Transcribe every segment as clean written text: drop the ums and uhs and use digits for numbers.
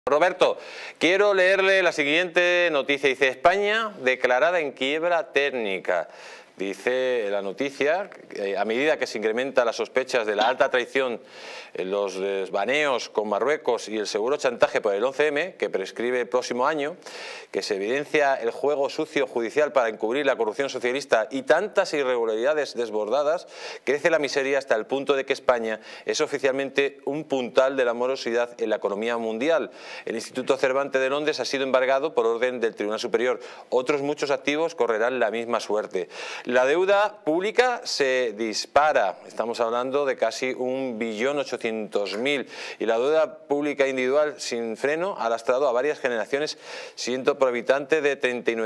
Roberto, quiero leerle la siguiente noticia. Dice: España declarada en quiebra técnica. Dice la noticia, a medida que se incrementan las sospechas de la alta traición, los desvaneos con Marruecos y el seguro chantaje por el 11M, que prescribe el próximo año, que se evidencia el juego sucio judicial para encubrir la corrupción socialista y tantas irregularidades desbordadas, crece la miseria hasta el punto de que España es oficialmente un puntal de la morosidad en la economía mundial. El Instituto Cervantes de Londres ha sido embargado por orden del Tribunal Superior. Otros muchos activos correrán la misma suerte. La deuda pública se dispara, estamos hablando de casi 1.800.000.000, y la deuda pública individual sin freno ha lastrado a varias generaciones, siendo por habitante de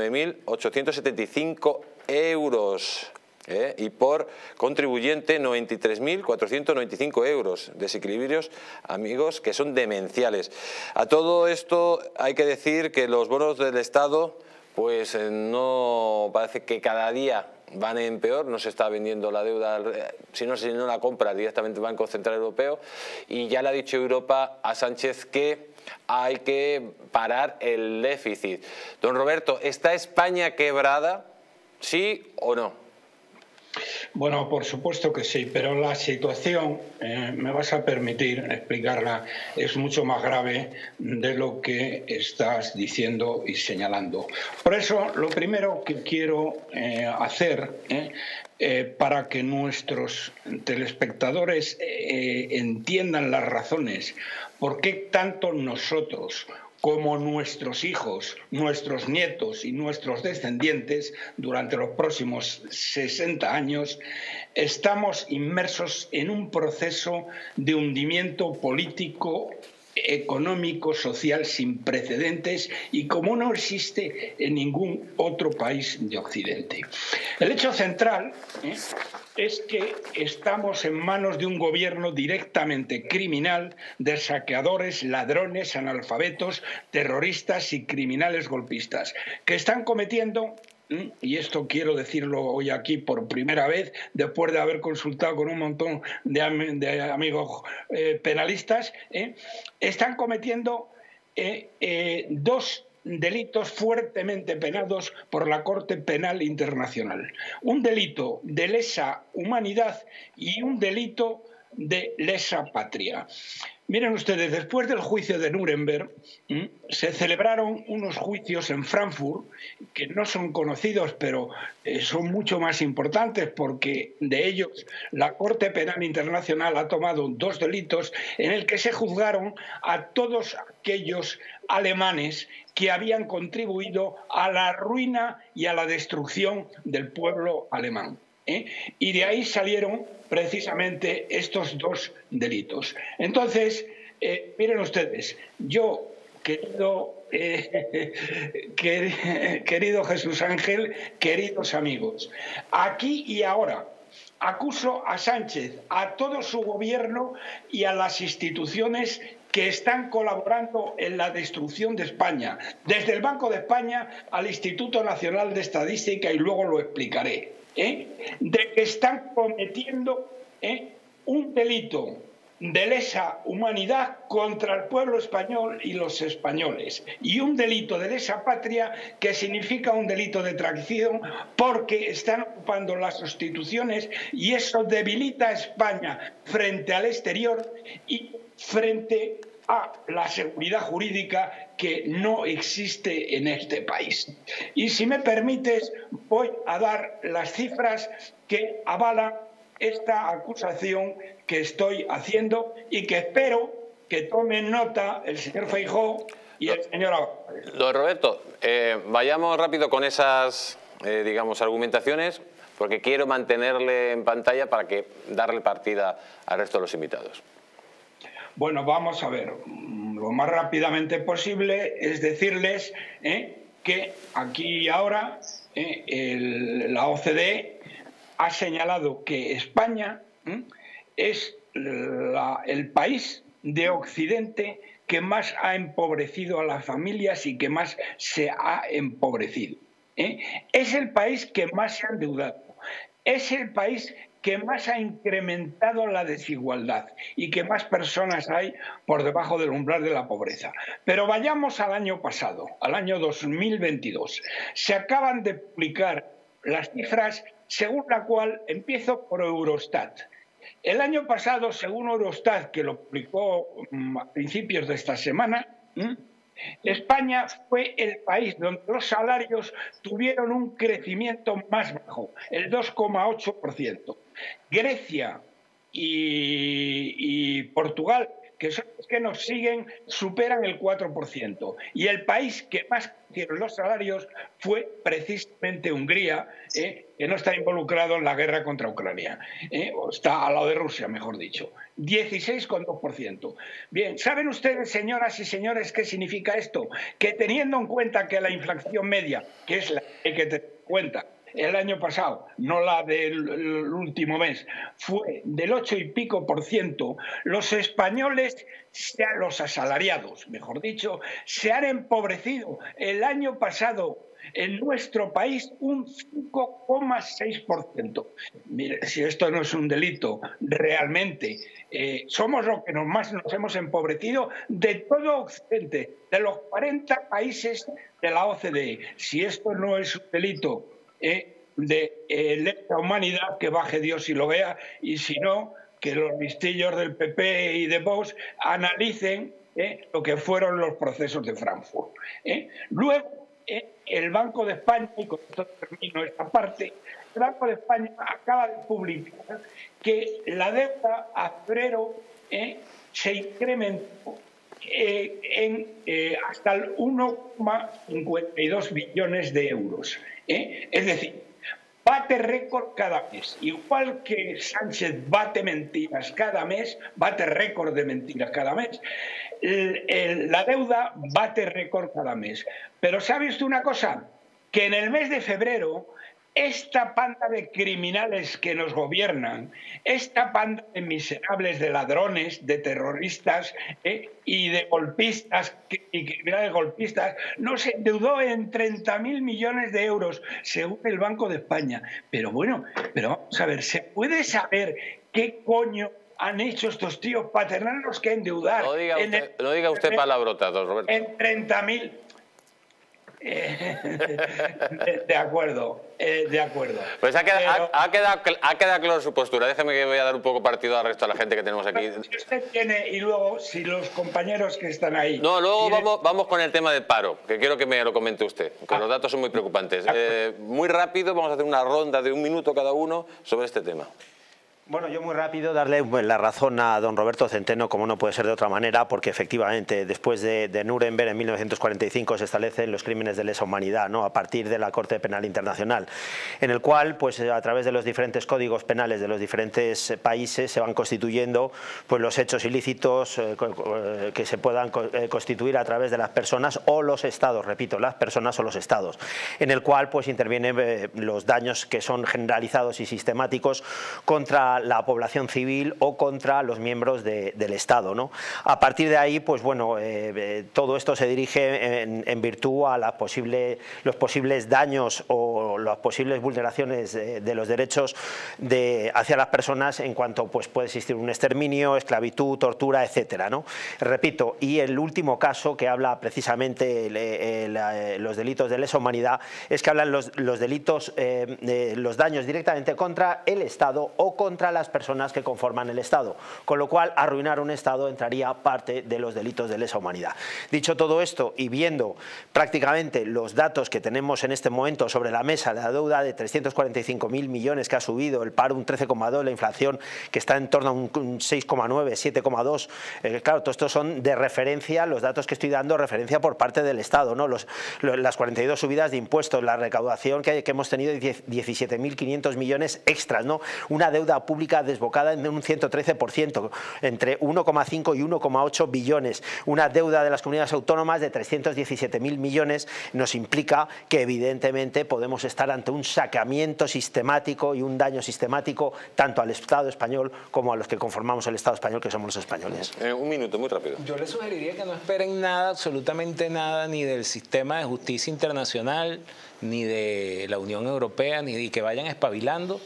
39.875 euros. Y por contribuyente 93.495 euros. Desequilibrios, amigos, que son demenciales. A todo esto hay que decir que los bonos del Estado, pues no parece que cada día van en peor. No se está vendiendo la deuda, si no la compra directamente el Banco Central Europeo, y ya le ha dicho Europa a Sánchez que hay que parar el déficit. Don Roberto, ¿está España quebrada? ¿Sí o no? Bueno, por supuesto que sí, pero la situación, me vas a permitir explicarla, es mucho más grave de lo que estás diciendo y señalando. Por eso, lo primero que quiero hacer para que nuestros telespectadores entiendan las razones por qué tanto nosotros como nuestros hijos, nuestros nietos y nuestros descendientes durante los próximos 60 años estamos inmersos en un proceso de hundimiento político, económico, social sin precedentes y como no existe en ningún otro país de Occidente. El hecho central es que estamos en manos de un gobierno directamente criminal, de saqueadores, ladrones, analfabetos, terroristas y criminales golpistas, que están cometiendo, y esto quiero decirlo hoy aquí por primera vez, después de haber consultado con un montón de amigos penalistas, están cometiendo dos delitos fuertemente penados por la Corte Penal Internacional. Un delito de lesa humanidad y un delito de lesa patria. Miren ustedes, después del juicio de Nuremberg se celebraron unos juicios en Frankfurt que no son conocidos, pero son mucho más importantes porque de ellos la Corte Penal Internacional ha tomado dos delitos en el que se juzgaron a todos aquellos alemanes que habían contribuido a la ruina y a la destrucción del pueblo alemán. Y de ahí salieron precisamente estos dos delitos. Entonces, miren ustedes, yo, querido Jesús Ángel, queridos amigos, aquí y ahora acuso a Sánchez, a todo su gobierno y a las instituciones que están colaborando en la destrucción de España, desde el Banco de España al Instituto Nacional de Estadística, y luego lo explicaré, de que están cometiendo un delito de lesa humanidad contra el pueblo español y los españoles, y un delito de lesa patria, que significa un delito de traición, porque están ocupando las instituciones y eso debilita a España frente al exterior y frente a la seguridad jurídica que no existe en este país. Y si me permites, voy a dar las cifras que avalan esta acusación que estoy haciendo y que espero que tomen nota el señor Feijóo y el señor Abascal. Don Roberto, vayamos rápido con esas digamos, argumentaciones, porque quiero mantenerle en pantalla para darle partida al resto de los invitados. Bueno, vamos a ver, lo más rápidamente posible es decirles que aquí y ahora la OCDE ha señalado que España es el país de Occidente que más ha empobrecido a las familias y que más se ha empobrecido. Es el país que más se ha endeudado. Es el país que más ha incrementado la desigualdad y que más personas hay por debajo del umbral de la pobreza. Pero vayamos al año pasado, al año 2022. Se acaban de publicar las cifras según la cual, empiezo por Eurostat. El año pasado, según Eurostat, que lo publicó a principios de esta semana, España fue el país donde los salarios tuvieron un crecimiento más bajo, el 2,8%. Grecia y Portugal, que son los que nos siguen, superan el 4%. Y el país que más crecieron los salarios fue precisamente Hungría, que no está involucrado en la guerra contra Ucrania, o está al lado de Rusia, mejor dicho. 16,2%. Bien, ¿saben ustedes, señoras y señores, qué significa esto? Que teniendo en cuenta que la inflación media, que es la que hay que tener en cuenta, el año pasado, no la del último mes, fue del 8 y pico %, los españoles, los asalariados, mejor dicho, se han empobrecido el año pasado en nuestro país un 5,6%. Mire, si esto no es un delito, realmente somos los que más nos hemos empobrecido de todo Occidente, de los 40 países de la OCDE. Si esto no es un delito de lesa humanidad, que baje Dios y lo vea, y si no, que los listillos del PP y de Vox analicen lo que fueron los procesos de Frankfurt. Luego, el Banco de España, y con esto termino esta parte, el Banco de España acaba de publicar que la deuda a febrero se incrementó hasta el 1,52 billones de euros. Es decir, bate récord cada mes. Igual que Sánchez bate mentiras cada mes, bate récord de mentiras cada mes, la deuda bate récord cada mes. Pero ¿sabe usted una cosa? Que en el mes de febrero, esta panda de criminales que nos gobiernan, esta panda de miserables, de ladrones, de terroristas y de golpistas, y criminales golpistas, nos endeudó en 30.000 millones de euros, según el Banco de España. Pero bueno, vamos a ver, ¿se puede saber qué coño han hecho estos tíos para tenernos que endeudar? No diga usted palabrotas, don Roberto. En 30.000... de acuerdo. Pues ha quedado claro su postura. Déjeme que voy a dar un poco partido al resto de la gente que tenemos aquí. Si usted tiene, y luego, si los compañeros que están ahí... No, luego vamos con el tema del paro, que quiero que me lo comente usted, que los datos son muy preocupantes. Muy rápido, vamos a hacer una ronda de 1 minuto cada uno sobre este tema. Bueno, yo muy rápido darle la razón a don Roberto Centeno, como no puede ser de otra manera, porque efectivamente después de Nuremberg en 1945 se establecen los crímenes de lesa humanidad, ¿no?, a partir de la Corte Penal Internacional, en el cual, pues a través de los diferentes códigos penales de los diferentes países se van constituyendo pues los hechos ilícitos que se puedan constituir a través de las personas o los estados, repito, las personas o los estados, en el cual pues intervienen los daños que son generalizados y sistemáticos contra la población civil o contra los miembros del Estado, ¿no? A partir de ahí, pues bueno, todo esto se dirige en virtud a los posibles daños o las posibles vulneraciones de los derechos hacia las personas en cuanto pues puede existir un exterminio, esclavitud, tortura, etcétera, ¿no? Repito, y el último caso que habla precisamente los delitos de lesa humanidad es que hablan los delitos, los daños directamente contra el Estado o contra las personas que conforman el Estado, con lo cual arruinar un Estado entraría parte de los delitos de lesa humanidad. Dicho todo esto y viendo prácticamente los datos que tenemos en este momento sobre la mesa, la deuda de 345.000 millones que ha subido, el paro un 13,2, la inflación que está en torno a un 6,9, 7,2, claro, todo esto son de referencia, los datos que estoy dando, referencia por parte del Estado, ¿no? Las 42 subidas de impuestos, la recaudación que hemos tenido de 17.500 millones extras, ¿no? Una deuda pública desbocada en un 113%, entre 1,5 y 1,8 billones. Una deuda de las comunidades autónomas de 317.000 millones nos implica que evidentemente podemos estar ante un saqueamiento sistemático y un daño sistemático tanto al Estado español como a los que conformamos el Estado español, que somos los españoles. 1 minuto, muy rápido. Yo les sugeriría que no esperen nada, absolutamente nada, ni del sistema de justicia internacional, ni de la Unión Europea, ni de que vayan espabilando.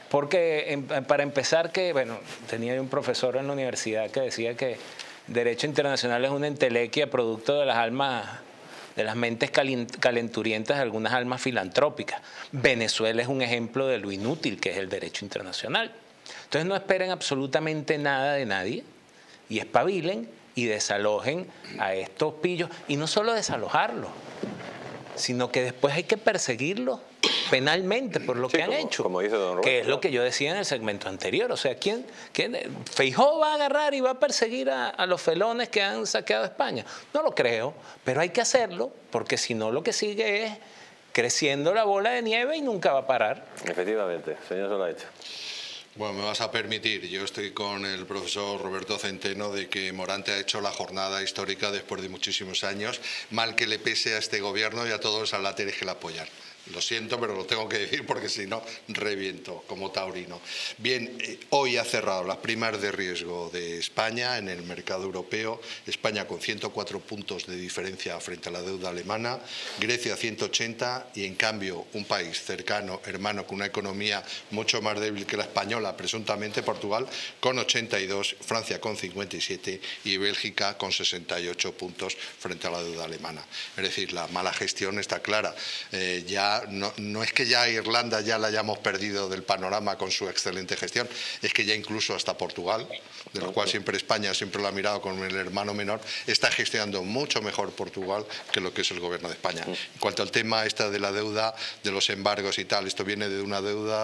Porque para empezar bueno, tenía un profesor en la universidad que decía que derecho internacional es una entelequia producto de las almas, de las mentes calenturientas de algunas almas filantrópicas. Venezuela es un ejemplo de lo inútil que es el derecho internacional. Entonces no esperen absolutamente nada de nadie y espabilen y desalojen a estos pillos. Y no solo desalojarlos, sino que después hay que perseguirlos penalmente por lo que han hecho, como dice don Roberto, que es lo que yo decía en el segmento anterior. O sea, ¿quién Feijóo va a agarrar y va a perseguir a los felones que han saqueado España? No lo creo, pero hay que hacerlo, porque si no lo que sigue es creciendo la bola de nieve y nunca va a parar. Efectivamente, señor Solaich. Bueno, me vas a permitir, yo estoy con el profesor Roberto Centeno de que Morante ha hecho la jornada histórica después de muchísimos años, mal que le pese a este gobierno y a todos los alateres que le apoyan. Lo siento, pero lo tengo que decir porque si no, reviento como taurino. Bien, hoy ha cerrado las primas de riesgo de España en el mercado europeo. España con 104 puntos de diferencia frente a la deuda alemana, Grecia 180 y en cambio un país cercano, hermano, con una economía mucho más débil que la española, presuntamente Portugal, con 82, Francia con 57 y Bélgica con 68 puntos frente a la deuda alemana. Es decir, la mala gestión está clara. No es que ya Irlanda ya la hayamos perdido del panorama con su excelente gestión, es que ya incluso hasta Portugal, de lo cual siempre España siempre lo ha mirado como el hermano menor, está gestionando mucho mejor Portugal que lo que es el gobierno de España. En cuanto al tema de la deuda, de los embargos y tal, esto viene de una deuda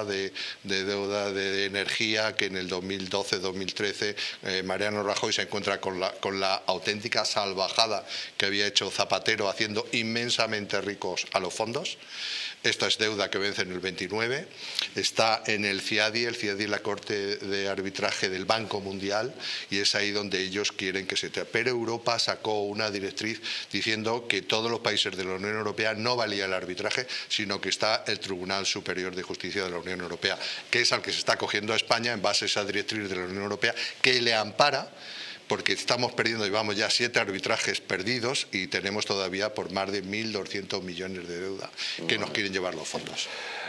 de energía que en el 2012-2013 Mariano Rajoy se encuentra con la auténtica salvajada que había hecho Zapatero haciendo inmensamente ricos a los fondos. Esta es deuda que vence en el 29, está en el CIADI es la Corte de Arbitraje del Banco Mundial y es ahí donde ellos quieren que se... Pero Europa sacó una directriz diciendo que todos los países de la Unión Europea no valía el arbitraje, sino que está el Tribunal Superior de Justicia de la Unión Europea, que es al que se está cogiendo a España en base a esa directriz de la Unión Europea que le ampara, porque estamos perdiendo, llevamos ya 7 arbitrajes perdidos y tenemos todavía por más de 1.200 millones de deuda que nos quieren llevar los fondos.